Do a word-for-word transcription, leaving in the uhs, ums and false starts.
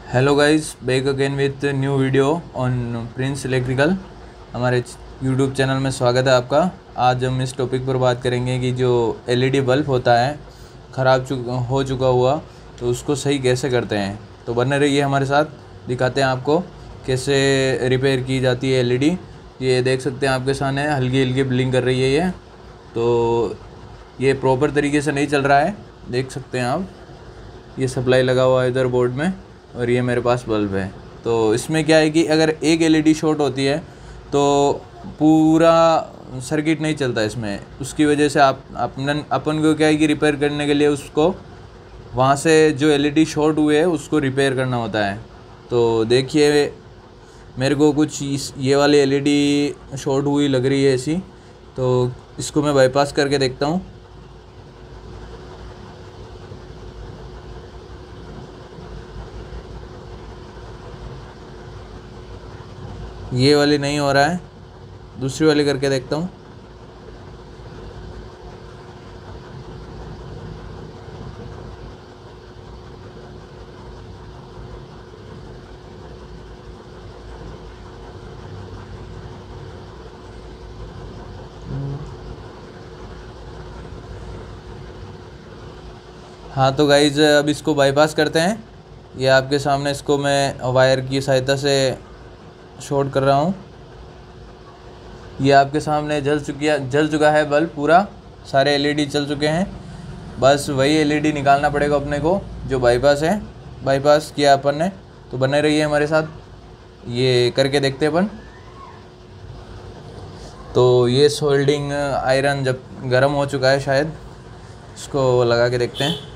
Hello guys, back again with new video on Prince Electrical. हमारे YouTube channel में स्वागत है आपका। आज हम इस टॉपिक पर बात करेंगे कि जो एलईडी बल्ब होता है ख़राब चु हो चुका हुआ, तो उसको सही कैसे करते हैं। तो बने रहिए हमारे साथ, दिखाते हैं आपको कैसे रिपेयर की जाती है एलईडी। ये देख सकते हैं आपके सामने हल्की हल्की ब्लिंक कर रही है ये, तो ये प्रॉपर तरीके से नहीं चल रहा है। देख सकते हैं आप, ये सप्लाई लगा हुआ है इधर बोर्ड में और ये मेरे पास बल्ब है। तो इसमें क्या है कि अगर एक एलईडी शॉर्ट होती है तो पूरा सर्किट नहीं चलता इसमें। उसकी वजह से आप अपन अपन को क्या है कि रिपेयर करने के लिए उसको वहाँ से जो एलईडी शॉर्ट हुए है उसको रिपेयर करना होता है। तो देखिए, मेरे को कुछ इस ये वाली एलईडी शॉर्ट हुई लग रही है ऐसी, तो इसको मैं बाईपास करके देखता हूँ। ये वाली नहीं हो रहा है, दूसरी वाली करके देखता हूँ। हाँ तो गाइज, अब इसको बाईपास करते हैं। ये आपके सामने इसको मैं वायर की सहायता से शॉर्ट कर रहा हूँ। ये आपके सामने जल चुकी है जल चुका है बल्ब पूरा, सारे एलईडी जल चुके हैं। बस वही एलईडी निकालना पड़ेगा अपने को जो बाईपास है, बाईपास किया अपन ने। तो बने रहिए हमारे साथ, ये करके देखते हैं अपन। तो ये सोल्डिंग आयरन जब गर्म हो चुका है शायद, इसको लगा के देखते हैं।